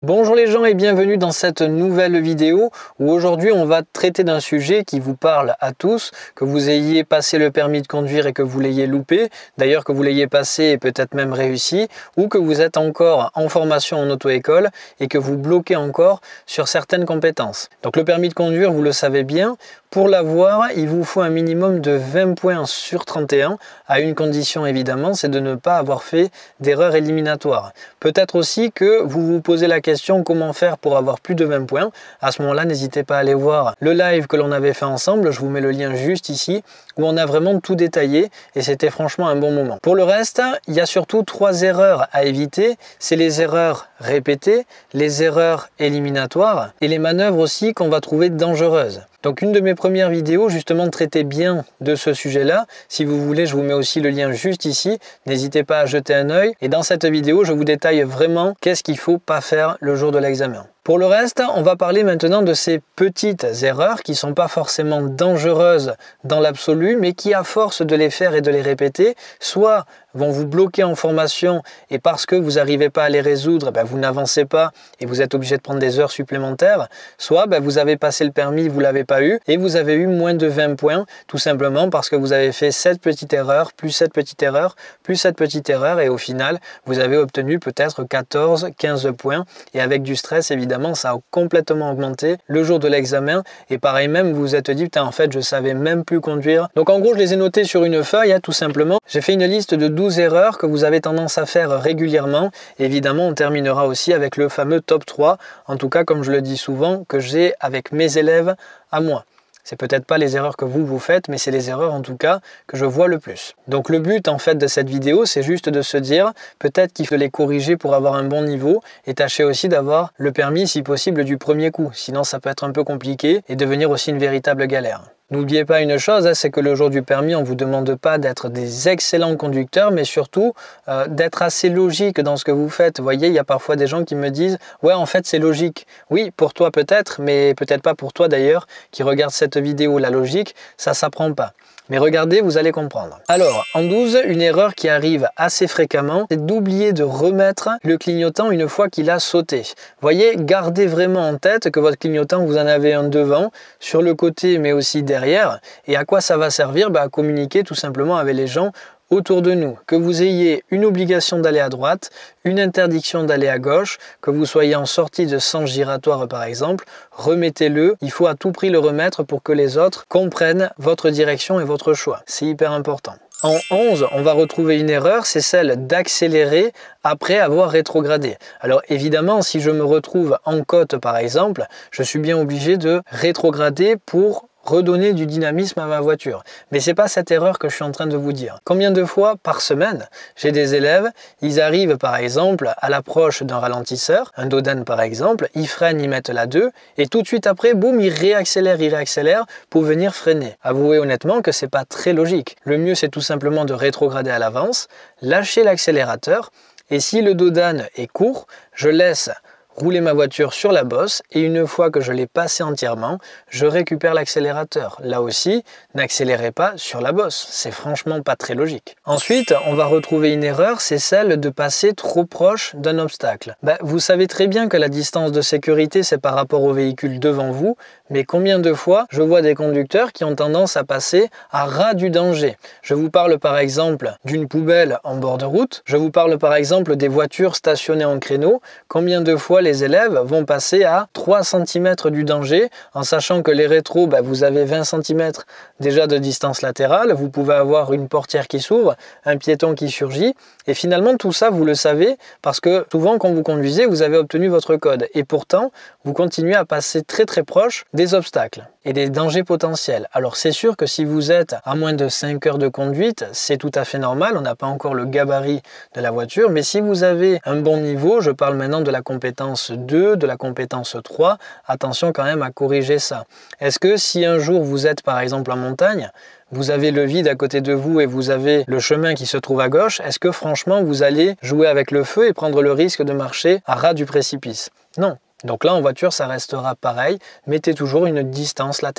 Bonjour les gens et bienvenue dans cette nouvelle vidéo où aujourd'hui on va traiter d'un sujet qui vous parle à tous, que vous ayez passé le permis de conduire et que vous l'ayez loupé, d'ailleurs que vous l'ayez passé et peut-être même réussi, ou que vous êtes encore en formation en auto-école et que vous bloquez encore sur certaines compétences. Donc le permis de conduire, vous le savez bien, pour l'avoir, il vous faut un minimum de 20 points sur 31, à une condition évidemment, c'est de ne pas avoir fait d'erreur éliminatoire. Peut-être aussi que vous vous posez la question comment faire pour avoir plus de 20 points. À ce moment-là, n'hésitez pas à aller voir le live que l'on avait fait ensemble, je vous mets le lien juste ici, où on a vraiment tout détaillé et c'était franchement un bon moment. Pour le reste, il y a surtout 3 erreurs à éviter, c'est les erreurs répétées, les erreurs éliminatoires et les manœuvres aussi qu'on va trouver dangereuses. Donc une de mes premières vidéos justement traitait bien de ce sujet-là. Si vous voulez, je vous mets aussi le lien juste ici. N'hésitez pas à jeter un œil. Et dans cette vidéo, je vous détaille vraiment qu'est-ce qu'il ne faut pas faire le jour de l'examen. Pour le reste, on va parler maintenant de ces petites erreurs qui ne sont pas forcément dangereuses dans l'absolu, mais qui à force de les faire et de les répéter, soit vont vous bloquer en formation et parce que vous n'arrivez pas à les résoudre, vous n'avancez pas et vous êtes obligé de prendre des heures supplémentaires, soit vous avez passé le permis, vous ne l'avez pas eu et vous avez eu moins de 20 points, tout simplement parce que vous avez fait cette petite erreur, plus cette petite erreur, plus cette petite erreur et au final, vous avez obtenu peut-être 14, 15 points et avec du stress évidemment, ça a complètement augmenté le jour de l'examen et pareil même, vous vous êtes dit, putain en fait je savais même plus conduire. Donc en gros, je les ai notés sur une feuille, tout simplement. J'ai fait une liste de 12 erreurs que vous avez tendance à faire régulièrement. Évidemment, on terminera aussi avec le fameux top 3, en tout cas comme je le dis souvent, que j'ai avec mes élèves à moi. C'est peut-être pas les erreurs que vous faites, mais c'est les erreurs en tout cas que je vois le plus. Donc le but en fait de cette vidéo, c'est juste de se dire peut-être qu'il faut les corriger pour avoir un bon niveau et tâcher aussi d'avoir le permis si possible du premier coup. Sinon ça peut être un peu compliqué et devenir aussi une véritable galère. N'oubliez pas une chose, c'est que le jour du permis, on ne vous demande pas d'être des excellents conducteurs, mais surtout d'être assez logique dans ce que vous faites. Vous voyez, il y a parfois des gens qui me disent « Ouais, en fait, c'est logique. » Oui, pour toi peut-être, mais peut-être pas pour toi d'ailleurs, qui regarde cette vidéo. La logique, ça ne s'apprend pas. Mais regardez, vous allez comprendre. Alors, en 12, une erreur qui arrive assez fréquemment, c'est d'oublier de remettre le clignotant une fois qu'il a sauté. Voyez, gardez vraiment en tête que votre clignotant, vous en avez un devant, sur le côté, mais aussi derrière. Et à quoi ça va servir? À communiquer tout simplement avec les gens autour de nous. Que vous ayez une obligation d'aller à droite, une interdiction d'aller à gauche, que vous soyez en sortie de sens giratoire par exemple, remettez-le. Il faut à tout prix le remettre pour que les autres comprennent votre direction et votre choix. C'est hyper important. En 11, on va retrouver une erreur, c'est celle d'accélérer après avoir rétrogradé. Alors évidemment, si je me retrouve en côte par exemple, je suis bien obligé de rétrograder pour redonner du dynamisme à ma voiture. Mais c'est pas cette erreur que je suis en train de vous dire. Combien de fois par semaine, j'ai des élèves, ils arrivent par exemple à l'approche d'un ralentisseur, un Dodan par exemple, ils freinent, ils mettent la 2 et tout de suite après, boum, ils réaccélèrent pour venir freiner. Avouez honnêtement que c'est pas très logique. Le mieux c'est tout simplement de rétrograder à l'avance, lâcher l'accélérateur et si le Dodan est court, je laisse rouler ma voiture sur la bosse et une fois que je l'ai passé entièrement, je récupère l'accélérateur. Là aussi, n'accélérez pas sur la bosse, c'est franchement pas très logique. Ensuite, on va retrouver une erreur, c'est celle de passer trop proche d'un obstacle. Vous savez très bien que la distance de sécurité, c'est par rapport au véhicule devant vous, mais combien de fois je vois des conducteurs qui ont tendance à passer à ras du danger. Je vous parle par exemple d'une poubelle en bord de route, je vous parle par exemple des voitures stationnées en créneau, combien de fois les élèves vont passer à 3 cm du danger en sachant que les rétros, vous avez 20 cm déjà de distance latérale, vous pouvez avoir une portière qui s'ouvre, un piéton qui surgit et finalement tout ça vous le savez parce que souvent quand vous conduisez vous avez obtenu votre code et pourtant vous continuez à passer très proche des obstacles et des dangers potentiels. Alors c'est sûr que si vous êtes à moins de 5 heures de conduite, c'est tout à fait normal, on n'a pas encore le gabarit de la voiture, mais si vous avez un bon niveau, je parle maintenant de la compétence 2, de la compétence 3, attention quand même à corriger ça. Est-ce que si un jour vous êtes par exemple en montagne, vous avez le vide à côté de vous et vous avez le chemin qui se trouve à gauche, est-ce que franchement vous allez jouer avec le feu et prendre le risque de marcher à ras du précipice? Non. Donc là en voiture ça restera pareil, mettez toujours une distance latérale.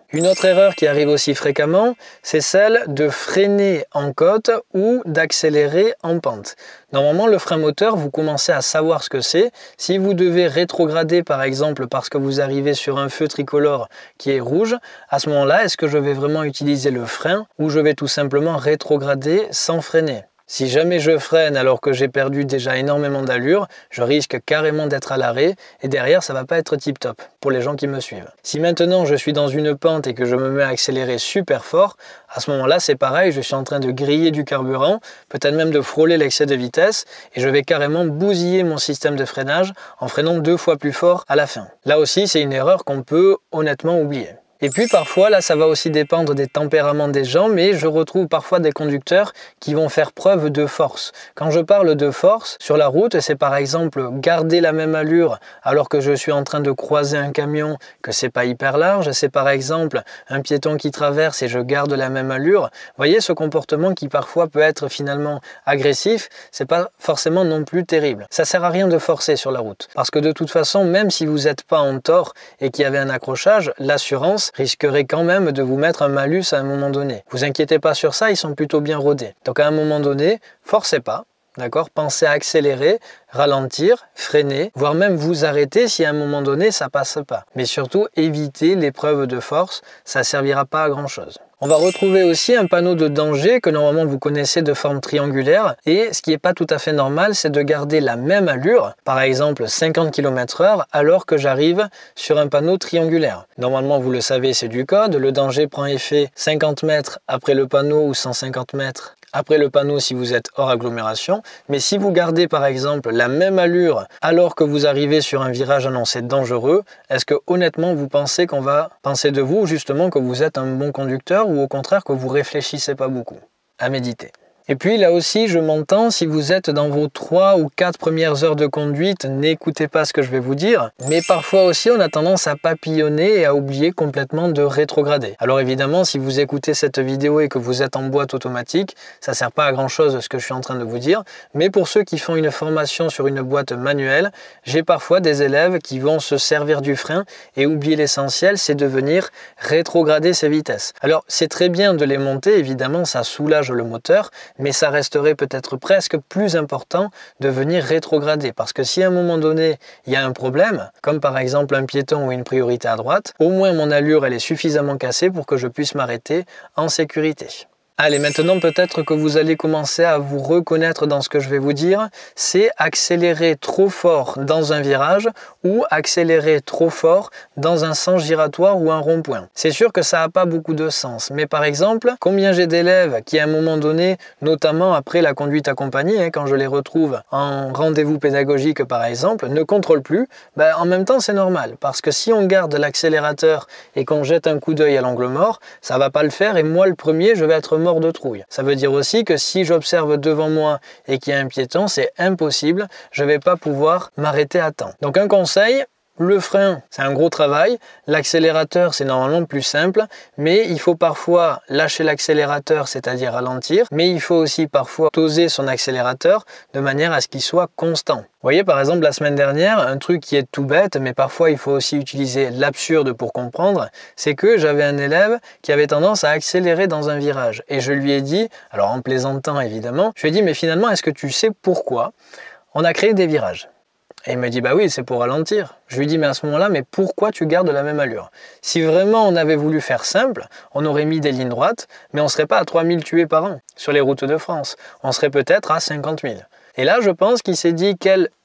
Une autre erreur qui arrive aussi fréquemment, c'est celle de freiner en côte ou d'accélérer en pente. Normalement, le frein moteur, vous commencez à savoir ce que c'est. Si vous devez rétrograder par exemple parce que vous arrivez sur un feu tricolore qui est rouge, à ce moment-là, est-ce que je vais vraiment utiliser le frein ou je vais tout simplement rétrograder sans freiner ? Si jamais je freine alors que j'ai perdu déjà énormément d'allure, je risque carrément d'être à l'arrêt et derrière ça va pas être tip top pour les gens qui me suivent. Si maintenant je suis dans une pente et que je me mets à accélérer super fort, à ce moment-là c'est pareil, je suis en train de griller du carburant, peut-être même de frôler l'excès de vitesse et je vais carrément bousiller mon système de freinage en freinant 2 fois plus fort à la fin. Là aussi c'est une erreur qu'on peut honnêtement oublier. Et puis parfois, là ça va aussi dépendre des tempéraments des gens, mais je retrouve parfois des conducteurs qui vont faire preuve de force. Quand je parle de force sur la route, c'est par exemple garder la même allure alors que je suis en train de croiser un camion, que c'est pas hyper large, c'est par exemple un piéton qui traverse et je garde la même allure. Vous voyez ce comportement qui parfois peut être finalement agressif, c'est pas forcément non plus terrible. Ça sert à rien de forcer sur la route, parce que de toute façon, même si vous n'êtes pas en tort et qu'il y avait un accrochage, l'assurance risquerait quand même de vous mettre un malus à un moment donné. Vous inquiétez pas sur ça, ils sont plutôt bien rodés. Donc à un moment donné, forcez pas, d'accord ? Pensez à accélérer, ralentir, freiner, voire même vous arrêter si à un moment donné ça passe pas. Mais surtout, évitez l'épreuve de force, ça servira pas à grand chose. On va retrouver aussi un panneau de danger que normalement vous connaissez de forme triangulaire et ce qui n'est pas tout à fait normal, c'est de garder la même allure, par exemple 50 km/h alors que j'arrive sur un panneau triangulaire. Normalement vous le savez, c'est du code, le danger prend effet 50 mètres après le panneau ou 150 mètres après le panneau si vous êtes hors agglomération, mais si vous gardez par exemple la même allure alors que vous arrivez sur un virage annoncé dangereux, est-ce que honnêtement vous pensez qu'on va penser de vous justement que vous êtes un bon conducteur ou au contraire que vous réfléchissez pas beaucoup? À méditer. Et puis là aussi, je m'entends, si vous êtes dans vos 3 ou 4 premières heures de conduite, n'écoutez pas ce que je vais vous dire. Mais parfois aussi, on a tendance à papillonner et à oublier complètement de rétrograder. Alors évidemment, si vous écoutez cette vidéo et que vous êtes en boîte automatique, ça sert pas à grand chose ce que je suis en train de vous dire. Mais pour ceux qui font une formation sur une boîte manuelle, j'ai parfois des élèves qui vont se servir du frein et oublier l'essentiel, c'est de venir rétrograder ses vitesses. Alors c'est très bien de les monter, évidemment, ça soulage le moteur, mais ça resterait peut-être presque plus important de venir rétrograder. Parce que si à un moment donné, il y a un problème, comme par exemple un piéton ou une priorité à droite, au moins mon allure elle est suffisamment cassée pour que je puisse m'arrêter en sécurité. Allez, maintenant peut-être que vous allez commencer à vous reconnaître dans ce que je vais vous dire, c'est accélérer trop fort dans un virage ou accélérer trop fort dans un sens giratoire ou un rond-point. C'est sûr que ça n'a pas beaucoup de sens, mais par exemple, combien j'ai d'élèves qui à un moment donné, notamment après la conduite accompagnée, quand je les retrouve en rendez-vous pédagogique par exemple, ne contrôlent plus, en même temps c'est normal, parce que si on garde l'accélérateur et qu'on jette un coup d'œil à l'angle mort, ça va pas le faire et moi le premier je vais être mort de trouille. Ça veut dire aussi que si j'observe devant moi et qu'il y a un piéton, c'est impossible, je ne vais pas pouvoir m'arrêter à temps. Donc un conseil, le frein, c'est un gros travail, l'accélérateur, c'est normalement plus simple, mais il faut parfois lâcher l'accélérateur, c'est-à-dire ralentir, mais il faut aussi parfois doser son accélérateur de manière à ce qu'il soit constant. Vous voyez, par exemple, la semaine dernière, un truc qui est tout bête, mais parfois il faut aussi utiliser l'absurde pour comprendre, c'est que j'avais un élève qui avait tendance à accélérer dans un virage. Et je lui ai dit, alors en plaisantant évidemment, je lui ai dit, mais finalement, est-ce que tu sais pourquoi on a créé des virages ? Et il me dit, bah oui, c'est pour ralentir. Je lui dis, mais à ce moment-là, mais pourquoi tu gardes la même allure? Si vraiment on avait voulu faire simple, on aurait mis des lignes droites, mais on ne serait pas à 3000 tués par an sur les routes de France. On serait peut-être à 50 000. Et là, je pense qu'il s'est dit,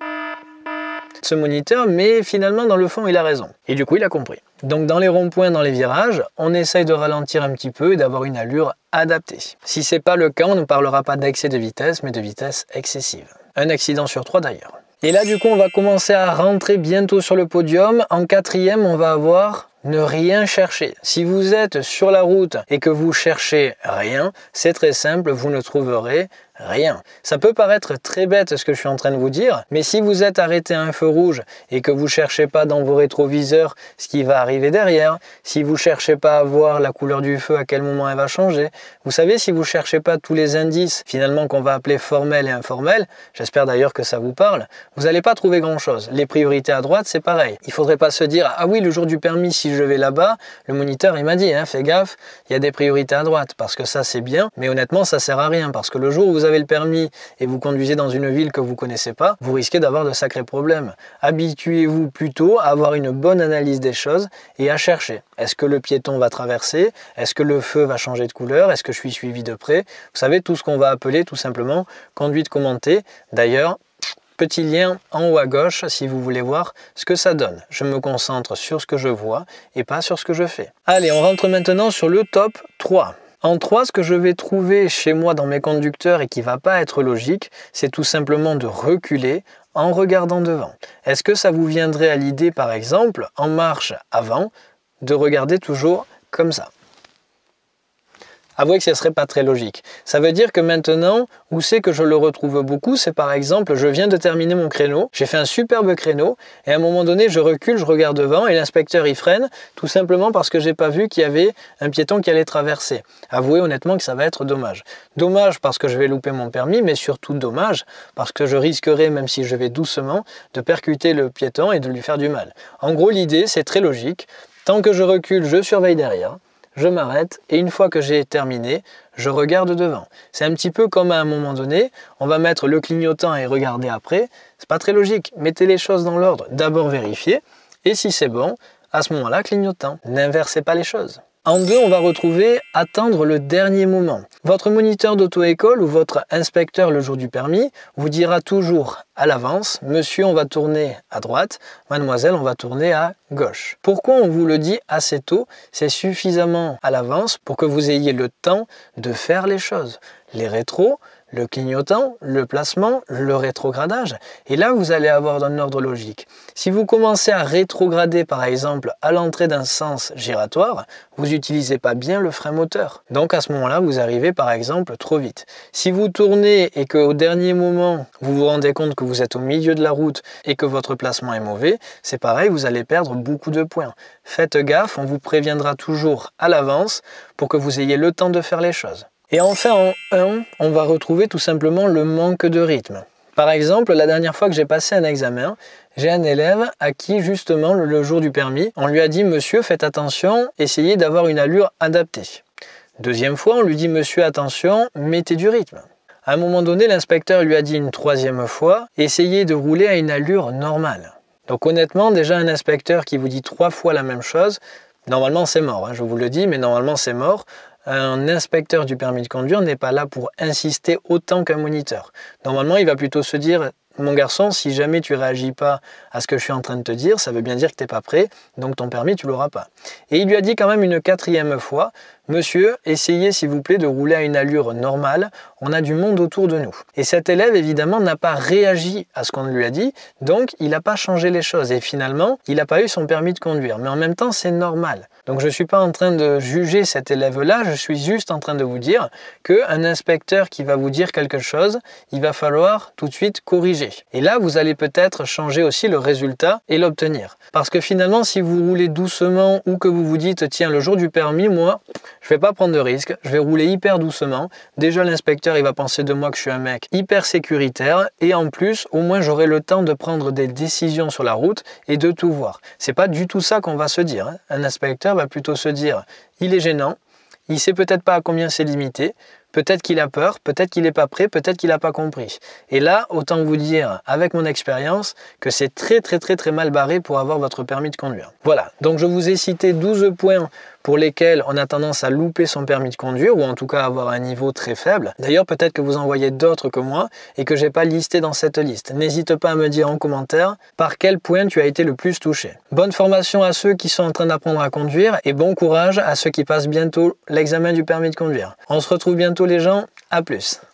ce moniteur, mais finalement, dans le fond, il a raison. Et du coup, il a compris. Donc, dans les ronds-points, dans les virages, on essaye de ralentir un petit peu et d'avoir une allure adaptée. Si ce n'est pas le cas, on ne parlera pas d'excès de vitesse, mais de vitesse excessive. Un accident sur 3 d'ailleurs. Et là, du coup, on va commencer à rentrer bientôt sur le podium. En 4e, on va avoir ne rien chercher. Si vous êtes sur la route et que vous cherchez rien, c'est très simple, vous ne trouverez Rien. Ça peut paraître très bête ce que je suis en train de vous dire, mais si vous êtes arrêté à un feu rouge et que vous ne cherchez pas dans vos rétroviseurs ce qui va arriver derrière, si vous ne cherchez pas à voir la couleur du feu, à quel moment elle va changer, vous savez, si vous ne cherchez pas tous les indices finalement qu'on va appeler formels et informels, j'espère d'ailleurs que ça vous parle, vous n'allez pas trouver grand-chose. Les priorités à droite, c'est pareil. Il ne faudrait pas se dire « Ah oui, le jour du permis, si je vais là-bas, le moniteur il m'a dit, fais gaffe, il y a des priorités à droite. » Parce que ça c'est bien, mais honnêtement ça sert à rien parce que le jour où vous avez le permis et vous conduisez dans une ville que vous ne connaissez pas, vous risquez d'avoir de sacrés problèmes. Habituez-vous plutôt à avoir une bonne analyse des choses et à chercher. Est-ce que le piéton va traverser? Est-ce que le feu va changer de couleur? Est-ce que je suis suivi de près? Vous savez, tout ce qu'on va appeler tout simplement conduite commentée. D'ailleurs, petit lien en haut à gauche si vous voulez voir ce que ça donne. Je me concentre sur ce que je vois et pas sur ce que je fais. Allez, on rentre maintenant sur le top 3. En 3, ce que je vais trouver chez moi dans mes conducteurs et qui ne va pas être logique, c'est tout simplement de reculer en regardant devant. Est-ce que ça vous viendrait à l'idée, par exemple, en marche avant, de regarder toujours comme ça? Avouez que ce ne serait pas très logique. Ça veut dire que maintenant, où c'est que je le retrouve beaucoup, c'est par exemple, je viens de terminer mon créneau, j'ai fait un superbe créneau, et à un moment donné, je recule, je regarde devant, et l'inspecteur il freine, tout simplement parce que j'ai pas vu qu'il y avait un piéton qui allait traverser. Avouez honnêtement que ça va être dommage. Dommage parce que je vais louper mon permis, mais surtout dommage parce que je risquerai, même si je vais doucement, de percuter le piéton et de lui faire du mal. En gros, l'idée, c'est très logique. Tant que je recule, je surveille derrière. Je m'arrête et une fois que j'ai terminé, je regarde devant. C'est un petit peu comme à un moment donné, on va mettre le clignotant et regarder après. C'est pas très logique. Mettez les choses dans l'ordre. D'abord vérifiez et si c'est bon, à ce moment-là, clignotant. N'inversez pas les choses. En 2, on va retrouver attendre le dernier moment. Votre moniteur d'auto-école ou votre inspecteur le jour du permis vous dira toujours à l'avance, monsieur, on va tourner à droite, mademoiselle, on va tourner à gauche. Pourquoi on vous le dit assez tôt? C'est suffisamment à l'avance pour que vous ayez le temps de faire les choses. Les rétros, le clignotant, le placement, le rétrogradage. Et là, vous allez avoir un ordre logique. Si vous commencez à rétrograder, par exemple, à l'entrée d'un sens giratoire, vous n'utilisez pas bien le frein moteur. Donc à ce moment-là, vous arrivez, par exemple, trop vite. Si vous tournez et qu'au dernier moment, vous vous rendez compte que vous êtes au milieu de la route et que votre placement est mauvais, c'est pareil, vous allez perdre beaucoup de points. Faites gaffe, on vous préviendra toujours à l'avance pour que vous ayez le temps de faire les choses. Et enfin, en 1, on va retrouver tout simplement le manque de rythme. Par exemple, la dernière fois que j'ai passé un examen, j'ai un élève à qui, justement, le jour du permis, on lui a dit « Monsieur, faites attention, essayez d'avoir une allure adaptée ». Deuxième fois, on lui dit « Monsieur, attention, mettez du rythme ». À un moment donné, l'inspecteur lui a dit une troisième fois « Essayez de rouler à une allure normale ». Donc honnêtement, déjà un inspecteur qui vous dit 3 fois la même chose, normalement c'est mort, je vous le dis, mais normalement c'est mort. Un inspecteur du permis de conduire n'est pas là pour insister autant qu'un moniteur. Normalement, il va plutôt se dire « Mon garçon, si jamais tu réagis pas à ce que je suis en train de te dire, ça veut bien dire que tu n'es pas prêt, donc ton permis, tu l'auras pas. » Et il lui a dit quand même une 4e fois « Monsieur, essayez s'il vous plaît de rouler à une allure normale, on a du monde autour de nous. » Et cet élève, évidemment, n'a pas réagi à ce qu'on lui a dit, donc il n'a pas changé les choses. Et finalement, il n'a pas eu son permis de conduire. Mais en même temps, c'est normal. Donc je ne suis pas en train de juger cet élève-là, je suis juste en train de vous dire qu'un inspecteur qui va vous dire quelque chose, il va falloir tout de suite corriger. Et là, vous allez peut-être changer aussi le résultat et l'obtenir. Parce que finalement, si vous roulez doucement ou que vous vous dites « Tiens, le jour du permis, moi, je vais pas prendre de risque, je vais rouler hyper doucement. Déjà, l'inspecteur, il va penser de moi que je suis un mec hyper sécuritaire et en plus, au moins, j'aurai le temps de prendre des décisions sur la route et de tout voir. » C'est pas du tout ça qu'on va se dire. Un inspecteur va plutôt se dire « Il est gênant, il sait peut-être pas à combien c'est limité, peut-être qu'il a peur, peut-être qu'il n'est pas prêt, peut-être qu'il n'a pas compris. » Et là, autant vous dire, avec mon expérience, que c'est très mal barré pour avoir votre permis de conduire. Voilà, donc je vous ai cité 12 points pour lesquels on a tendance à louper son permis de conduire ou en tout cas avoir un niveau très faible. D'ailleurs, peut-être que vous en voyez d'autres que moi et que j'ai pas listé dans cette liste. N'hésite pas à me dire en commentaire par quel point tu as été le plus touché. Bonne formation à ceux qui sont en train d'apprendre à conduire et bon courage à ceux qui passent bientôt l'examen du permis de conduire. On se retrouve bientôt les gens, à plus.